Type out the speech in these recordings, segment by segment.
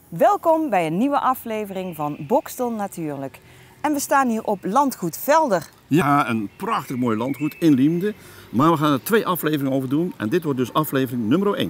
Welkom bij een nieuwe aflevering van Boxtel Natuurlijk. En we staan hier op Landgoed Velder. Ja, een prachtig mooi landgoed in Liemde. Maar we gaan er 2 afleveringen over doen. En dit wordt dus aflevering nummer 1.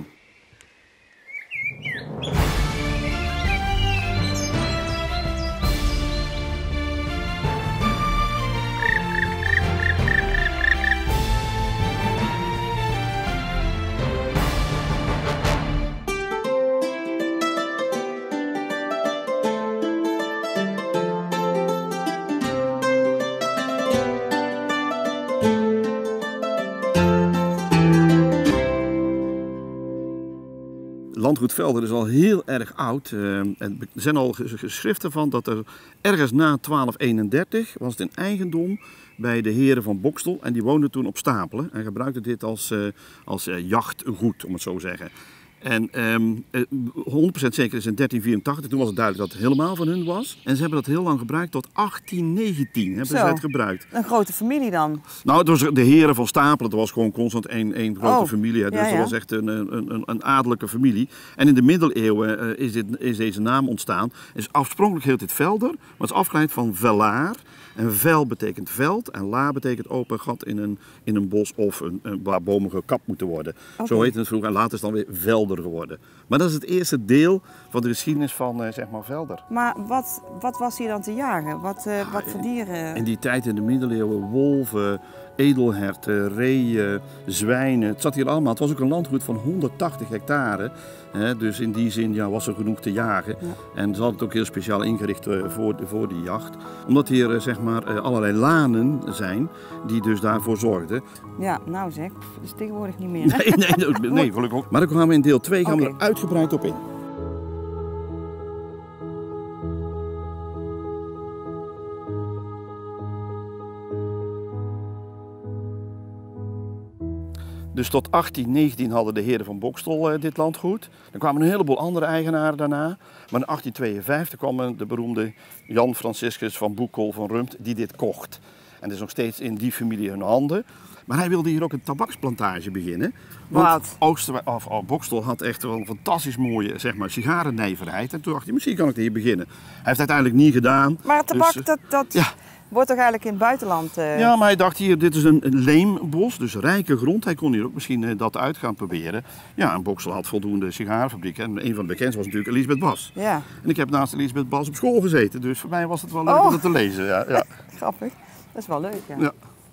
Landgoed Velder is al heel erg oud. En er zijn al geschriften van dat er ergens na 1231 was het een eigendom bij de heren van Boxtel. En die woonden toen op Stapelen en gebruikten dit als jachtgoed, om het zo te zeggen. En 100% zeker is in 1384, toen was het duidelijk dat het helemaal van hun was. En ze hebben dat heel lang gebruikt, tot 1819 hebben ze het gebruikt. Een grote familie dan? Nou, het was de heren van Stapelen, dat was gewoon constant één grote familie. Hè. Dus dat was echt een adellijke familie. En in de middeleeuwen is deze naam ontstaan. Is afspronkelijk heet dit Velder, maar het is afgeleid van velaar. En vel betekent veld en la betekent open gat in een bos of waar bomen gekapt moeten worden. Okay. Zo heette het vroeger en later is het dan weer Velder geworden. Maar dat is het eerste deel van de geschiedenis van zeg maar Velder. Maar wat was hier dan te jagen? Wat voor dieren? In die tijd in de middeleeuwen wolven, edelherten, reeën, zwijnen. Het zat hier allemaal. Het was ook een landgoed van 180 hectare. Dus in die zin was er genoeg te jagen. Ja. En ze hadden het ook heel speciaal ingericht voor die jacht. Omdat hier zeg maar allerlei lanen zijn die dus daarvoor zorgden. Ja, nou zeg, dat is tegenwoordig niet meer. Hè? Nee, gelukkig ook. Maar dan gaan we in deel 2 we er uitgebreid op in. Dus tot 1819 hadden de heren van Boxtel dit landgoed. Dan kwamen een heleboel andere eigenaren daarna. Maar in 1852 kwam de beroemde Jan Franciscus van Boekel van Rumpt die dit kocht. En dat is nog steeds in die familie hun handen. Maar hij wilde hier ook een tabaksplantage beginnen. Want Boxtel had echt wel een fantastisch mooie zeg maar, sigarennijverheid. En toen dacht hij, misschien kan ik hier beginnen. Hij heeft het uiteindelijk niet gedaan. Maar tabak, dus, wordt toch eigenlijk in het buitenland? Ja, maar hij dacht hier, dit is een leembos, dus rijke grond. Hij kon hier ook misschien dat uit gaan proberen. Ja, en Boxtel had voldoende sigarenfabrieken. En een van de bekendste was natuurlijk Elisabeth Bas. Ja. En ik heb naast Elisabeth Bas op school gezeten, dus voor mij was het wel leuk om het te lezen. Ja. Grappig, dat is wel leuk. Ja.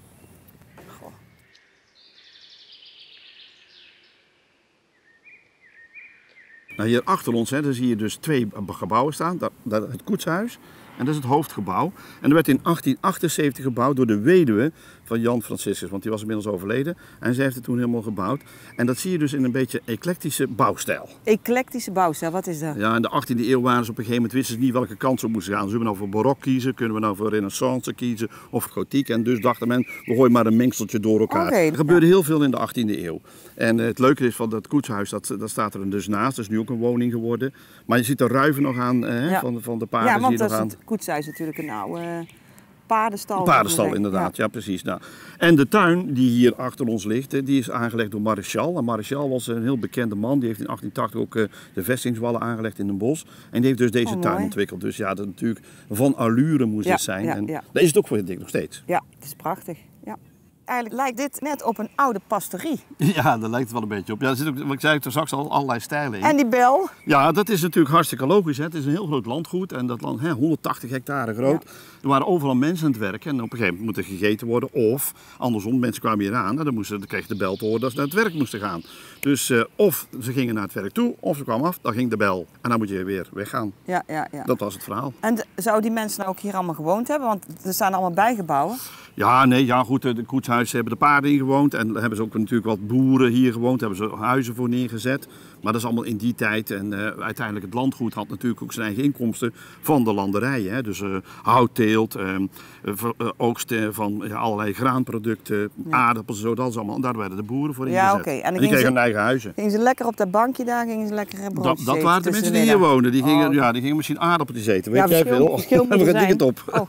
Nou, hier achter ons daar zie je dus 2 gebouwen staan. Het koetshuis en dat is het hoofdgebouw. En dat werd in 1878 gebouwd door de weduwe van Jan Franciscus, want die was inmiddels overleden. En zij heeft het toen helemaal gebouwd. En dat zie je dus in een beetje eclectische bouwstijl. Eclectische bouwstijl, wat is dat? Ja, in de 18e eeuw waren ze op een gegeven moment, wisten ze niet welke kant ze moesten gaan. Zullen we nou voor barok kiezen? Kunnen we nou voor renaissance kiezen? Of gotiek? En dus dacht men, we gooien maar een mengseltje door elkaar. Er gebeurde heel veel in de 18e eeuw. En het leuke is van dat koetshuis, dat staat er dus naast. Dat is nu ook een woning geworden. Maar je ziet de ruiven nog aan van de paarden. Ja, want dat is het koetshuis natuurlijk een oude paardenstal. Een paardenstal inderdaad, ja precies. Nou. En de tuin die hier achter ons ligt, die is aangelegd door Maréchal. En Maréchal was een heel bekende man. Die heeft in 1880 ook de vestingswallen aangelegd in een bos. En die heeft dus deze tuin ontwikkeld. Dus ja, dat natuurlijk van allure moest het zijn. En dat is het ook voor dit nog steeds. Ja, het is prachtig. Ja. Eigenlijk lijkt dit net op een oude pastorie. Ja, daar lijkt het wel een beetje op. Ja, er zit ook, wat ik zei, er straks al allerlei stijlen in. En die bel? Ja, dat is natuurlijk hartstikke logisch. Hè. Het is een heel groot landgoed en dat land 180 hectare groot. Ja. Er waren overal mensen aan het werken en op een gegeven moment moet er gegeten worden. Of andersom, mensen kwamen hier aan en dan kreeg de bel te horen dat ze naar het werk moesten gaan. Dus of ze gingen naar het werk toe of ze kwamen af, dan ging de bel. En dan moet je weer weggaan. Ja. Dat was het verhaal. En zouden die mensen nou ook hier allemaal gewoond hebben? Want er staan allemaal bijgebouwen. Ja, goed, de koetshuizen hebben de paarden ingewoond en hebben ze ook natuurlijk wat boeren hier gewoond, hebben ze huizen voor neergezet. Maar dat is allemaal in die tijd en uiteindelijk het landgoed had natuurlijk ook zijn eigen inkomsten van de landerijen. Hè. Dus houtteelt, oogsten van allerlei graanproducten, aardappels en zo, dat is allemaal. En daar werden de boeren voor ingezet. Ja, okay. En die kregen hun eigen huizen. Gingen ze lekker op dat bankje daar, gingen ze lekker broodjes Dat waren de mensen die hier woonden. Die gingen misschien aardappeltjes eten, weet jij veel. We gaan het op. Oh.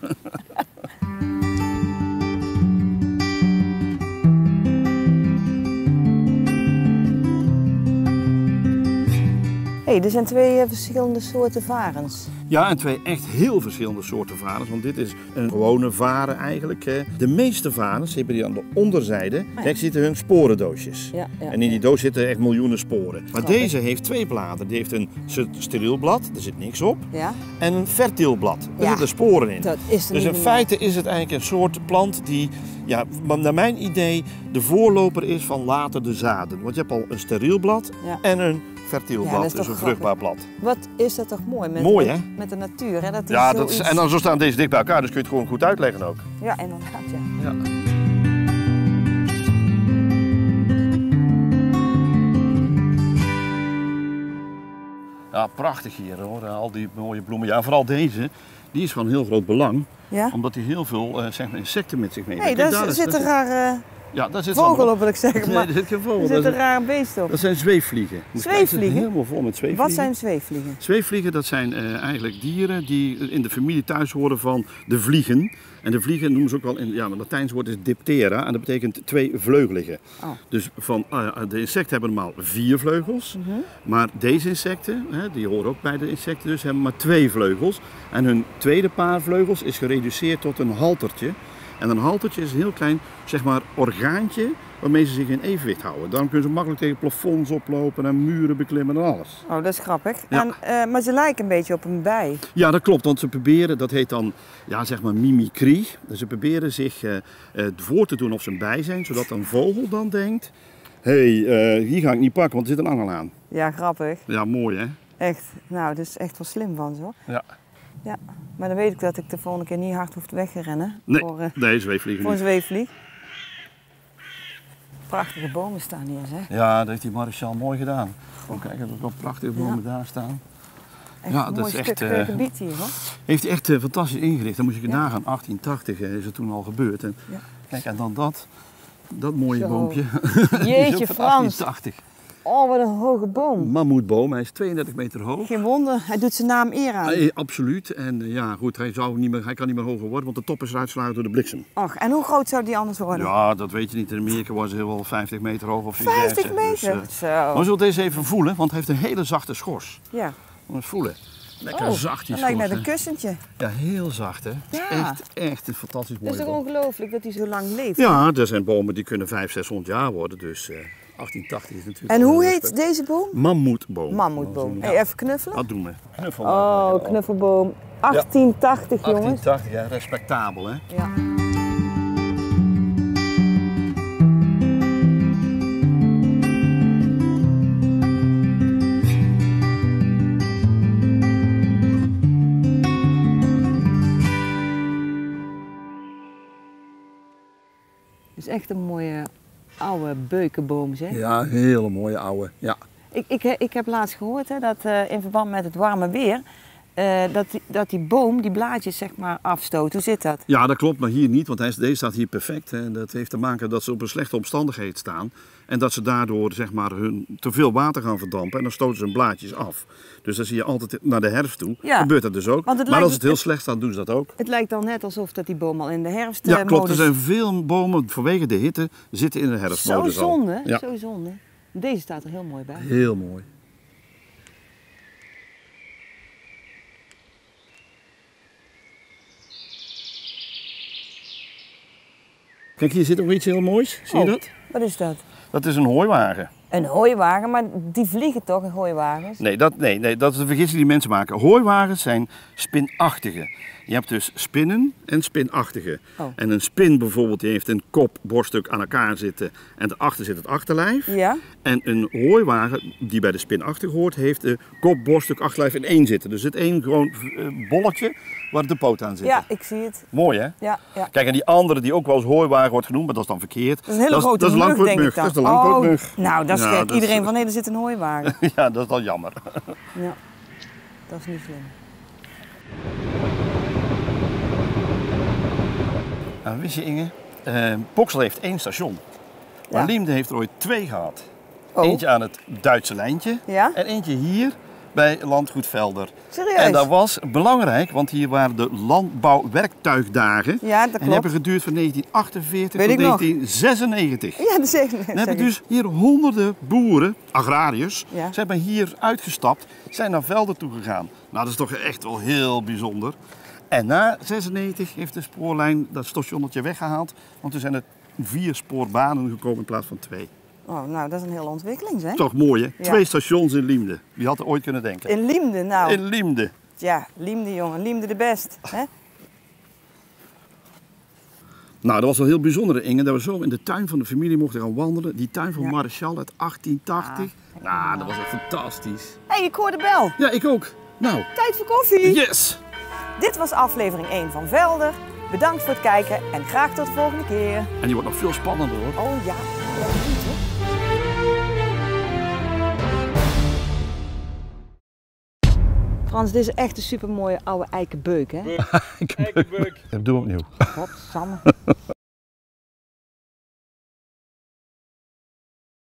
Nee, er zijn twee verschillende soorten varens. Ja, en twee echt heel verschillende soorten varens, want dit is een gewone varen eigenlijk. De meeste varens hebben die aan de onderzijde, kijk, zitten hun sporendoosjes. Ja, en in die doos zitten echt miljoenen sporen. Maar deze heeft twee bladen. Die heeft een steriel blad, daar zit niks op, en een fertiel blad. Daar zitten sporen in. Dat is dus in feite is het eigenlijk een soort plant die, ja, naar mijn idee, de voorloper is van later de zaden. Want je hebt al een steriel blad en een fertiel blad, dus een vruchtbaar blad. Wat is dat toch mooi met, mooi, hè? Met de natuur, hè? Dat is ja, dat is, en dan zo staan deze dicht bij elkaar, dus kun je het gewoon goed uitleggen ook. Ja, inderdaad, ja. Ja, prachtig hier hoor, al die mooie bloemen. Ja, vooral deze, die is van heel groot belang, omdat die heel veel zeg maar, insecten met zich meeneemt. Nee, daar zit een rare vogel op, wil ik zeggen. Nee, er zit geen vogel. Er zit een rare beest op. Dat zijn zweefvliegen. Zweefvliegen? Helemaal vol met zweefvliegen. Wat zijn zweefvliegen? Zweefvliegen, dat zijn eigenlijk dieren die in de familie thuis horen van de vliegen. En de vliegen noemen ze ook wel, in het Latijns woord is diptera en dat betekent tweevleugelige. Oh. Dus de insecten hebben normaal 4 vleugels, maar deze insecten, die horen ook bij de insecten dus, hebben maar 2 vleugels. En hun tweede paar vleugels is gereduceerd tot een haltertje. En een haltertje is een heel klein, zeg maar, orgaantje waarmee ze zich in evenwicht houden. Daarom kunnen ze makkelijk tegen plafonds oplopen en muren beklimmen en alles. Oh, dat is grappig. Ja. Maar ze lijken een beetje op een bij. Ja, dat klopt, want ze proberen, dat heet dan, ja, zeg maar mimicry. Dus ze proberen zich voor te doen of ze een bij zijn, zodat een vogel dan denkt, hier ga ik niet pakken, want er zit een angel aan. Ja, grappig. Ja, mooi hè? Echt, nou, dat is echt wel slim van ze. Ja. Ja, maar dan weet ik dat ik de volgende keer niet hard hoef te wegrennen. Nee, zweefvliegen voor een zweefvlieg. Prachtige bomen staan hier, zeg. Ja, dat heeft die Maréchal mooi gedaan. Gewoon kijken, er ook prachtige bomen daar staan. Echt ja, dat is echt gebied hier, hoor. Heeft hij echt fantastisch ingericht. Dan moet je nagaan, 1880 is het toen al gebeurd. En, kijk, en dan dat mooie boompje. Jeetje Frans. 1880. Oh, wat een hoge boom. Mammoetboom, hij is 32 meter hoog. Geen wonder, hij doet zijn naam eer aan. Absoluut. En ja, goed, hij kan niet meer hoger worden, want de top is eruit geslagen door de bliksem. Ach, en hoe groot zou die anders worden? Ja, dat weet je niet. In Amerika was hij wel 50 meter hoog of 50 meter? Dus, maar we zullen deze even voelen, want hij heeft een hele zachte schors. Ja. We eens voelen. Lekker zacht die schors. Het lijkt net een kussentje. Ja, heel zacht hè. Ja. Echt een fantastisch mooi. Het is toch ongelooflijk dat hij zo lang leeft? Ja, er zijn bomen die kunnen 500, 600 jaar worden, dus 1880 is natuurlijk... En hoe heet deze boom? Mammoetboom. Mammoetboom. Hey, even knuffelen? Dat doen we. Knuffel. Oh, knuffelboom. 1880 jongens. 1880, ja, respectabel hè. Ja. Het is echt een mooie oude beukenboom, zeg. Ja, een hele mooie oude. Ja. Ik heb laatst gehoord hè, dat in verband met het warme weer, dat die boom die blaadjes zeg maar afstoot. Hoe zit dat? Ja, dat klopt, maar hier niet, want deze staat hier perfect. Hè. Dat heeft te maken dat ze op een slechte omstandigheid staan. En dat ze daardoor zeg maar, te veel water gaan verdampen en dan stoten ze hun blaadjes af. Dus dan zie je altijd naar de herfst toe. Ja. Gebeurt dat dus ook. Maar als het heel slecht staat, doen ze dat ook. Het lijkt dan net alsof dat die boom al in de herfst... Ja, klopt. Er zijn veel bomen vanwege de hitte zitten in de herfstmodus. Zo zonde, ja. Zo zonde. Deze staat er heel mooi bij. Heel mooi. Kijk, hier zit nog iets heel moois. Zie je dat? Wat is dat? Dat is een hooiwagen. Een hooiwagen, maar die vliegen toch in hooiwagens? Nee, dat is de vergissing die mensen maken. Hooiwagens zijn spinachtige. Je hebt dus spinnen en spinachtige. Oh. En een spin bijvoorbeeld die heeft een kop, borststuk aan elkaar zitten en daarachter zit het achterlijf. Ja. En een hooiwagen die bij de spinachtige hoort, heeft de kop, borststuk, achterlijf in één zitten. Dus er zit één gewoon bolletje waar de poot aan zit. Ja, ik zie het. Mooi hè? Ja, ja. Kijk, en die andere die ook wel eens hooiwagen wordt genoemd, maar dat is dan verkeerd. Dat is een hele grote mug, denk ik dan. Dat is de langpootmug. Oh, nou, dat is gek. Iedereen van nee, er zit een hooiwagen. Ja, dat is dan jammer. Ja, dat is niet slim. Nou, wist je Inge, Boxtel heeft 1 station, maar Liemde heeft er ooit 2 gehad. Oh. Eentje aan het Duitse lijntje en eentje hier bij Landgoed Velder. Serieus? En dat was belangrijk, want hier waren de landbouwwerktuigdagen. Ja, dat klopt. En die hebben geduurd van 1948 Weet tot ik nog. 1996. Ja, dat zeg ik. Dan hebben dus hier honderden boeren, agrariërs, Ja. zijn bij hier uitgestapt, zijn naar Velder toe gegaan. Nou, dat is toch echt wel heel bijzonder. En na 96 heeft de spoorlijn dat stationnetje weggehaald, want er zijn er 4 spoorbanen gekomen in plaats van 2. Oh, nou, dat is een hele ontwikkeling, hè? Toch mooi, hè? Ja. 2 stations in Liemde. Wie had er ooit kunnen denken? In Liemde, nou. In Liemde. Ja, Liemde, jongen. Liemde de best, hè? Nou, dat was wel heel bijzonder, Inge, dat we zo in de tuin van de familie mochten gaan wandelen. Die tuin van Ja. Maréchal uit 1880. Nou, dat was echt fantastisch. Hé, ik hoor de bel. Ja, ik ook. Nou, Tijd voor koffie. yes! Dit was aflevering 1 van Velder. Bedankt voor het kijken en graag tot de volgende keer. En die wordt nog veel spannender, hoor. Oh ja, dat is goed, hoor. Frans, dit is echt een supermooie oude eikenbeuk, hè? Eikenbeuk. Doe opnieuw. Godsamme.